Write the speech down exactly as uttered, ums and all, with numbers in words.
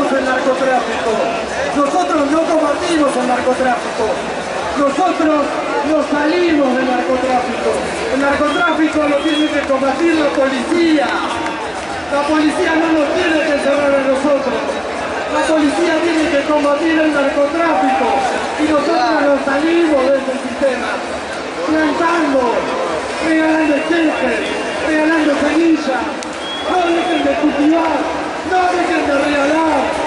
combatimos el narcotráfico. Nosotros no combatimos el narcotráfico. Nosotros no salimos del narcotráfico. El narcotráfico lo tiene que combatir la policía. La policía no nos tiene que encerrar a nosotros. La policía tiene que combatir el narcotráfico. Y nosotros no salimos de ese sistema. Plantando, regalando esquejes, regalando semillas. No dejen de cultivar, no dejen de regalar.